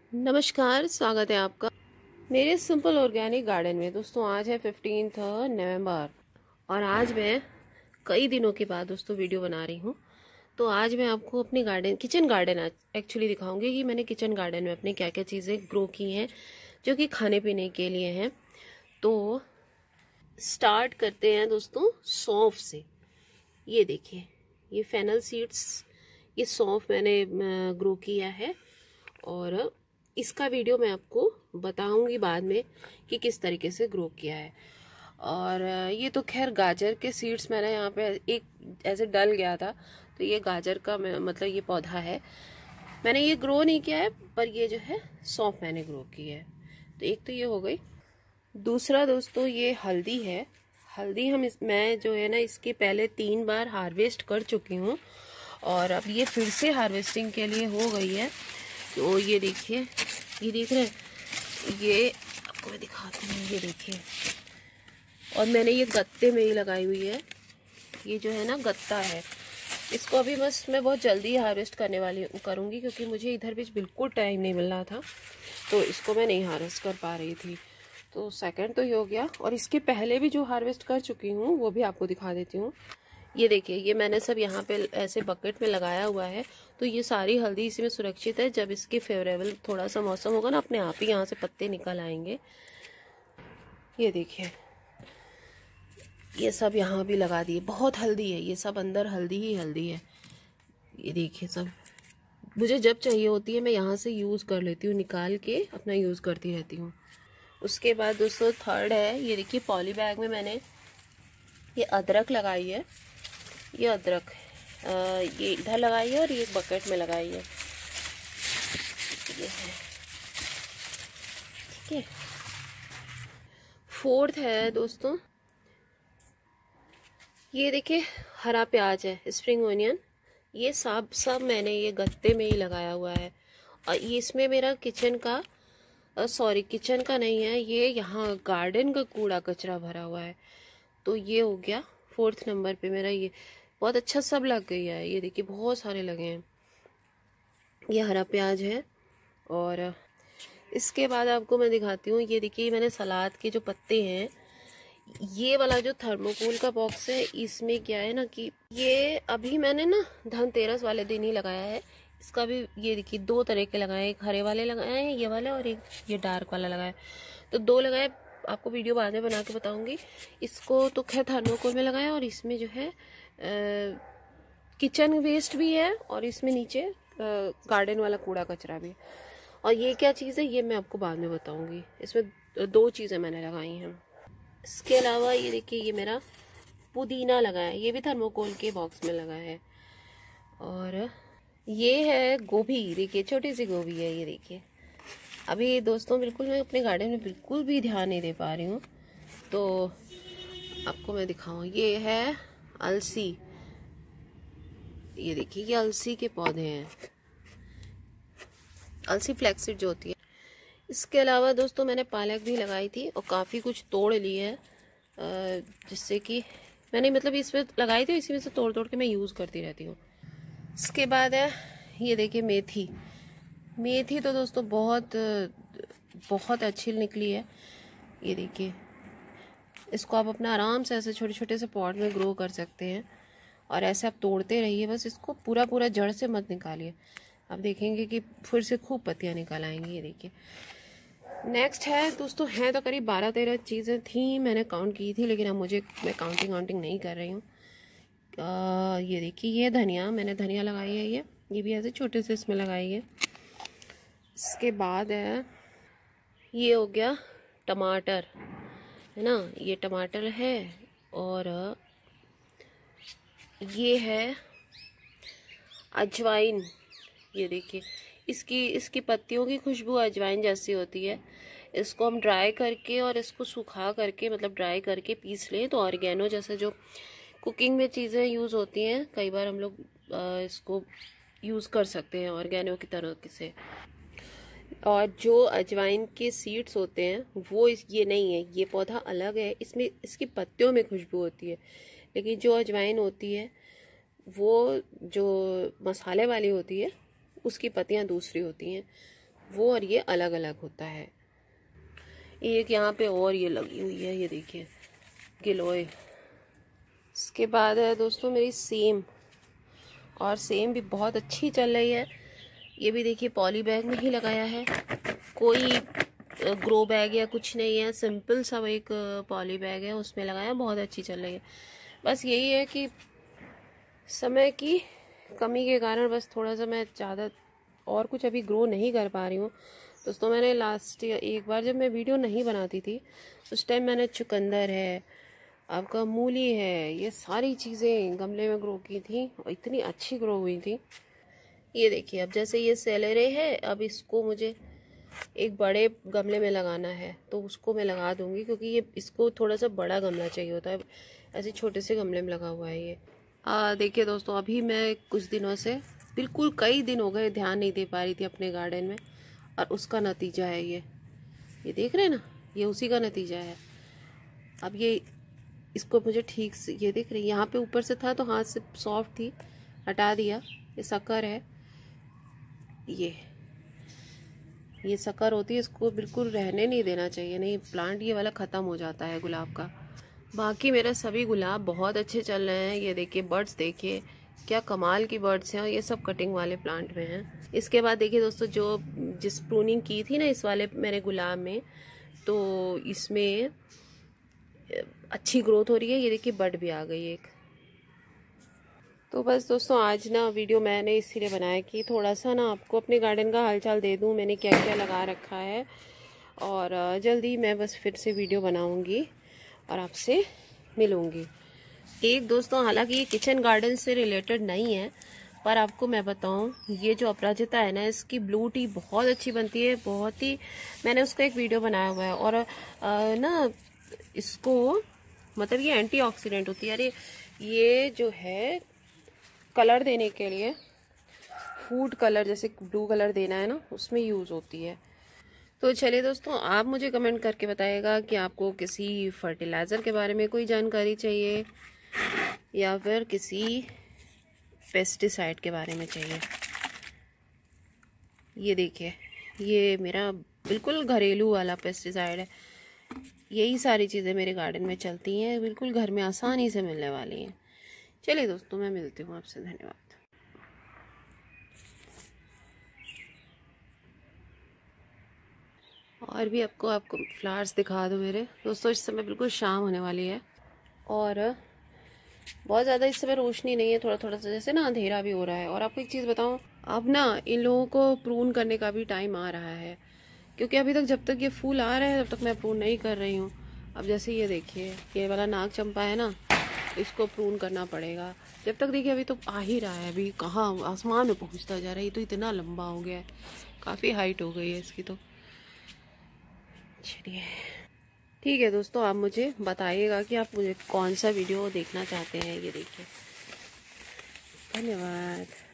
नमस्कार, स्वागत है आपका मेरे सिंपल ऑर्गेनिक गार्डन में। दोस्तों आज है 15 नवंबर और आज मैं कई दिनों के बाद दोस्तों वीडियो बना रही हूँ। तो आज मैं आपको अपनी किचन गार्डन एक्चुअली दिखाऊंगी कि मैंने किचन गार्डन में अपने क्या क्या चीज़ें ग्रो की हैं जो कि खाने पीने के लिए हैं। तो स्टार्ट करते हैं दोस्तों सौंफ से। ये देखिए, ये फेनल सीड्स, ये सौंफ मैंने ग्रो किया है और इसका वीडियो मैं आपको बताऊंगी बाद में कि किस तरीके से ग्रो किया है। और ये तो खैर गाजर के सीड्स मैंने यहाँ पे एक ऐसे डल गया था, तो ये गाजर का मतलब ये पौधा है, मैंने ये ग्रो नहीं किया है, पर ये जो है सौंफ मैंने ग्रो की है। तो एक तो ये हो गई। दूसरा दोस्तों ये हल्दी है। हल्दी मैं जो है ना इसके पहले 3 बार हार्वेस्ट कर चुकी हूँ और अब ये फिर से हार्वेस्टिंग के लिए हो गई है। तो ये देखिए, ये देख रहे हैं, ये आपको मैं दिखाती हूँ, ये देखिए। और मैंने ये गत्ते में ही लगाई हुई है। ये जो है ना गत्ता है, इसको अभी बस मैं बहुत जल्दी हार्वेस्ट करूँगी क्योंकि मुझे इधर भी बिल्कुल टाइम नहीं मिल रहा था, तो इसको मैं नहीं हार्वेस्ट कर पा रही थी। तो सेकंड तो ये हो गया। और इसके पहले भी जो हार्वेस्ट कर चुकी हूँ वो भी आपको दिखा देती हूँ। ये देखिए, ये मैंने सब यहाँ पे ऐसे बकेट में लगाया हुआ है। तो ये सारी हल्दी इसी में सुरक्षित है। जब इसके फेवरेबल थोड़ा सा मौसम होगा ना, अपने आप ही यहाँ से पत्ते निकल आएंगे। ये देखिए, ये सब यहाँ भी लगा दिए। बहुत हल्दी है, ये सब अंदर हल्दी ही हल्दी है। ये देखिए, सब मुझे जब चाहिए होती है मैं यहाँ से यूज़ कर लेती हूँ, निकाल के अपना यूज़ करती रहती हूँ। उसके बाद दोस्तों थर्ड है, ये देखिए पॉली बैग में मैंने ये अदरक लगाई है। ये अदरक ये इधर लगाई है और ये बकेट में लगाई है। ये है, ठीक है। फोर्थ है दोस्तों, ये देखिए हरा प्याज है, स्प्रिंग ओनियन। ये सब मैंने ये गत्ते में ही लगाया हुआ है। और ये इसमें मेरा किचन का किचन का नहीं है, ये यहाँ गार्डन का कूड़ा कचरा भरा हुआ है। तो ये हो गया 4th नंबर पे मेरा। ये बहुत अच्छा सब लग गई है। ये देखिए बहुत सारे लगे हैं। ये हरा प्याज है। और इसके बाद आपको मैं दिखाती हूँ, ये देखिए मैंने सलाद के जो पत्ते हैं, ये वाला जो थर्मोकोल का बॉक्स है, इसमें क्या है ना कि ये अभी मैंने ना धनतेरस वाले दिन ही लगाया है। इसका भी ये देखिए 2 तरह के लगाए, एक हरे वाले लगाए हैं ये वाले, और एक ये डार्क वाला लगाया। तो 2 लगाए, आपको वीडियो बाद में बना के बताऊंगी। इसको तो खैर थर्मोकोल में लगाया, और इसमें जो है किचन वेस्ट भी है और इसमें नीचे गार्डन वाला कूड़ा कचरा भी है। और ये क्या चीज़ है ये मैं आपको बाद में बताऊंगी। इसमें 2 चीज़ें मैंने लगाई हैं। इसके अलावा ये देखिए, ये मेरा पुदीना लगा है, ये भी थर्मोकोल के बॉक्स में लगा है। और ये है गोभी, देखिए छोटी सी गोभी है। ये देखिए, अभी दोस्तों बिल्कुल मैं अपने गार्डन में बिल्कुल भी ध्यान नहीं दे पा रही हूँ, तो आपको मैं दिखाऊँ। ये है अलसी, ये देखिए ये अलसी के पौधे हैं, अलसी फ्लैक्सीड जो होती है। इसके अलावा दोस्तों मैंने पालक भी लगाई थी और काफ़ी कुछ तोड़ ली है, जिससे कि मैंने मतलब इसमें लगाई थी, इसी में से तोड़ तोड़ के मैं यूज़ करती रहती हूँ। इसके बाद है ये देखिए मेथी। मेथी तो दोस्तों बहुत बहुत अच्छी निकली है। ये देखिए, इसको आप अपना आराम से ऐसे छोटे छोटे से पॉट में ग्रो कर सकते हैं, और ऐसे आप तोड़ते रहिए, बस इसको पूरा पूरा जड़ से मत निकालिए। आप देखेंगे कि फिर से खूब पत्तियाँ निकल आएंगी। ये देखिए, नेक्स्ट है दोस्तों, हैं तो करीब 12-13 चीज़ें थी, मैंने काउंट की थी, लेकिन अब मैं काउंटिंग नहीं कर रही हूँ। ये देखिए, ये धनिया, मैंने धनिया लगाई है। ये भी ऐसे छोटे से इसमें लगाई है। इसके बाद है ये हो गया टमाटर, है ना, ये टमाटर है। और ये है अजवाइन। ये देखिए, इसकी पत्तियों की खुशबू अजवाइन जैसी होती है। इसको हम ड्राई करके और इसको सुखा करके, मतलब ड्राई करके पीस लें तो ऑर्गेनो जैसे जो कुकिंग में चीज़ें यूज़ होती हैं, कई बार हम लोग इसको यूज़ कर सकते हैं ऑर्गेनो की तरह से। और जो अजवाइन के सीड्स होते हैं वो ये नहीं है, ये पौधा अलग है, इसमें इसकी पत्तियों में खुशबू होती है। लेकिन जो अजवाइन होती है वो जो मसाले वाली होती है, उसकी पत्तियाँ दूसरी होती हैं। वो और ये अलग अलग होता है। एक यहाँ पे और ये लगी हुई है, ये देखिए गिलोय। इसके बाद है दोस्तों मेरी सेम, और सेम भी बहुत अच्छी चल रही है। ये भी देखिए पॉली बैग में ही लगाया है, कोई ग्रो बैग या कुछ नहीं है, सिंपल सा एक पॉली बैग है उसमें लगाया, बहुत अच्छी चल रही है। बस यही है कि समय की कमी के कारण बस थोड़ा सा मैं ज़्यादा और कुछ अभी ग्रो नहीं कर पा रही हूँ। दोस्तों मैंने लास्ट एक बार जब मैं वीडियो नहीं बनाती थी उस टाइम मैंने चुकंदर है, आपका मूली है, ये सारी चीज़ें गमले में ग्रो की थी और इतनी अच्छी ग्रो हुई थी। ये देखिए अब जैसे ये सेलेरे है, अब इसको मुझे एक बड़े गमले में लगाना है तो उसको मैं लगा दूंगी, क्योंकि ये इसको थोड़ा सा बड़ा गमला चाहिए होता है, ऐसे छोटे से गमले में लगा हुआ है ये। देखिए दोस्तों अभी मैं कुछ दिनों से, बिल्कुल कई दिन हो गए, ध्यान नहीं दे पा रही थी अपने गार्डन में, और उसका नतीजा है ये देख रहे हैं ना, ये उसी का नतीजा है। अब ये इसको मुझे ठीक से, ये देख रही, यहाँ पे ऊपर से था तो हाथ से सॉफ्ट थी, हटा दिया। ये शक्कर है, ये शक्कर होती है, इसको बिल्कुल रहने नहीं देना चाहिए, नहीं प्लांट ये वाला ख़त्म हो जाता है गुलाब का। बाकी मेरे सभी गुलाब बहुत अच्छे चल रहे हैं। ये देखिए बर्ड्स, देखिए क्या कमाल की बर्ड्स हैं, और ये सब कटिंग वाले प्लांट में हैं। इसके बाद देखिए दोस्तों जिस प्रूनिंग की थी ना इस वाले मेरे गुलाब में, तो इसमें अच्छी ग्रोथ हो रही है। ये देखिए बड भी आ गई एक। तो बस दोस्तों आज ना वीडियो मैंने इसीलिए बनाया कि थोड़ा सा ना आपको अपने गार्डन का हालचाल दे दूं, मैंने क्या क्या लगा रखा है। और जल्दी मैं बस फिर से वीडियो बनाऊंगी और आपसे मिलूंगी। एक दोस्तों, हालांकि ये किचन गार्डन से रिलेटेड नहीं है, पर आपको मैं बताऊं, ये जो अपराजिता है ना, इसकी ब्लू टी बहुत अच्छी बनती है, बहुत ही। मैंने उसका एक वीडियो बनाया हुआ है। और ना इसको मतलब ये एंटीऑक्सीडेंट होती है। अरे ये जो है कलर देने के लिए, फूड कलर जैसे ब्लू कलर देना है ना, उसमें यूज़ होती है। तो चलिए दोस्तों, आप मुझे कमेंट करके बताइएगा कि आपको किसी फर्टिलाइज़र के बारे में कोई जानकारी चाहिए या फिर किसी पेस्टिसाइड के बारे में चाहिए। ये देखिए ये मेरा बिल्कुल घरेलू वाला पेस्टिसाइड है। यही सारी चीज़ें मेरे गार्डन में चलती हैं, बिल्कुल घर में आसानी से मिलने वाली हैं। चलिए दोस्तों, मैं मिलती हूँ आपसे, धन्यवाद। और भी आपको फ्लावर्स दिखा दूँ मेरे दोस्तों। इस समय बिल्कुल शाम होने वाली है और बहुत ज़्यादा इस समय रोशनी नहीं है, थोड़ा थोड़ा सा जैसे ना अंधेरा भी हो रहा है। और आपको एक चीज़ बताऊँ, अब ना इन लोगों को प्रून करने का भी टाइम आ रहा है, क्योंकि अभी तक जब तक ये फूल आ रहे हैं तब तक मैं प्रून नहीं कर रही हूँ। अब जैसे ये देखिए ये वाला नाग चंपा है ना, इसको प्रून करना पड़ेगा जब तक। देखिए अभी तो आ ही रहा है, अभी कहाँ आसमान में पहुँचता जा रहा है, ये तो इतना लंबा हो गया है, काफ़ी हाइट हो गई है इसकी तो। चलिए ठीक है दोस्तों, आप मुझे बताइएगा कि आप मुझे कौन सा वीडियो देखना चाहते हैं। ये देखिए, धन्यवाद।